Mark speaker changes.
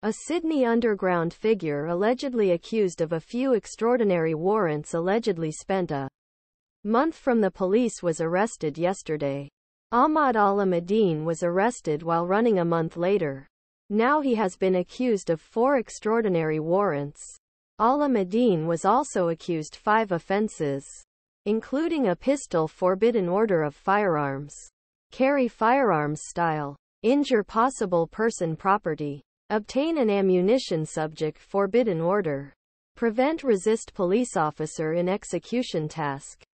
Speaker 1: A Sydney underground figure allegedly accused of a few extraordinary warrants allegedly spent a month from the police was arrested yesterday. Ahmad Alameddine was arrested while running a month later. Now he has been accused of 4 extraordinary warrants. Alameddine was also accused 5 offenses, including a pistol forbidden order of firearms, carry firearms style, injure possible person property, obtain an ammunition subject forbidden order, prevent resist police officer in execution task.